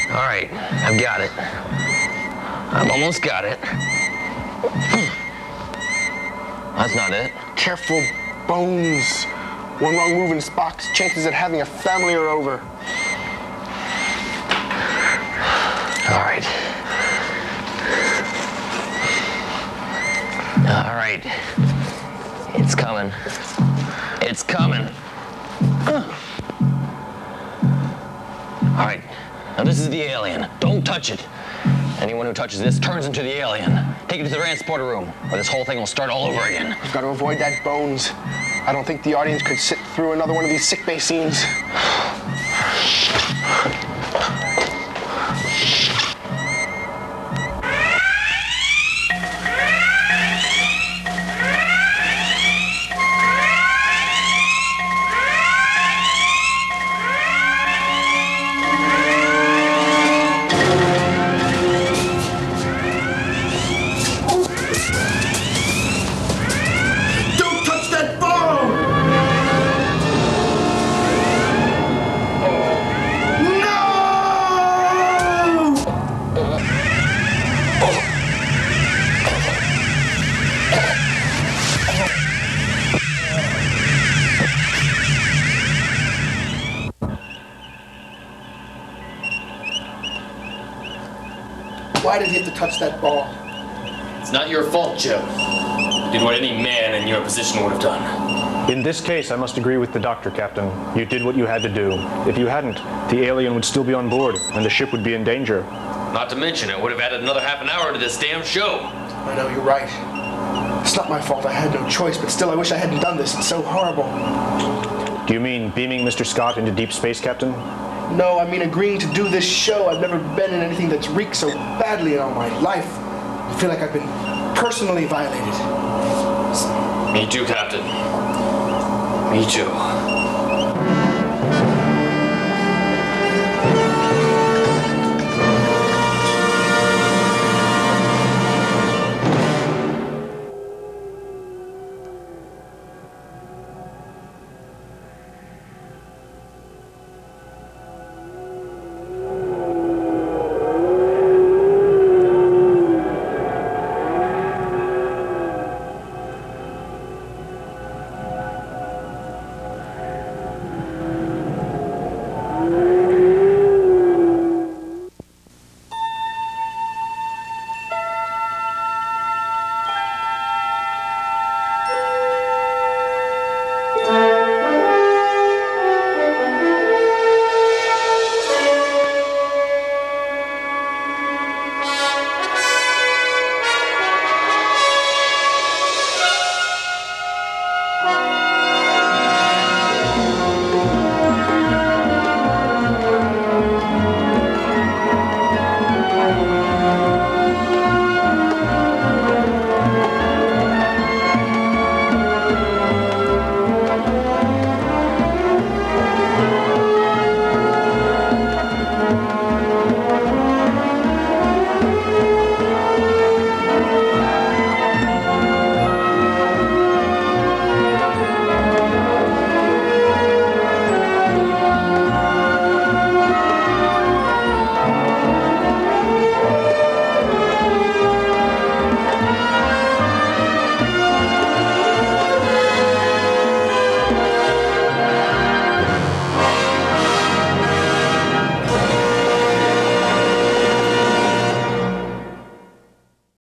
All right, I've got it. I've almost got it. That's not it. Careful, Bones. One wrong move in this box, chances of having a family are over. All right. All right. It's coming. It's coming. All right. Now this is the alien. Don't touch it. Anyone who touches this turns into the alien. Take it to the transporter room, or this whole thing will start all over again. We've got to avoid that, Bones. I don't think the audience could sit through another one of these sick bay scenes. Why did he have to touch that ball? It's not your fault, Joe. You did what any man in your position would have done. In this case, I must agree with the doctor, Captain. You did what you had to do. If you hadn't, the alien would still be on board, and the ship would be in danger. Not to mention, it would have added another half an hour to this damn show. I know, you're right. It's not my fault. I had no choice, but still, I wish I hadn't done this. It's so horrible. Do you mean beaming Mr. Scott into deep space, Captain? No, I mean agreeing to do this show. I've never been in anything that's reeked so badly in all my life. I feel like I've been personally violated. Me too, Captain. Me too.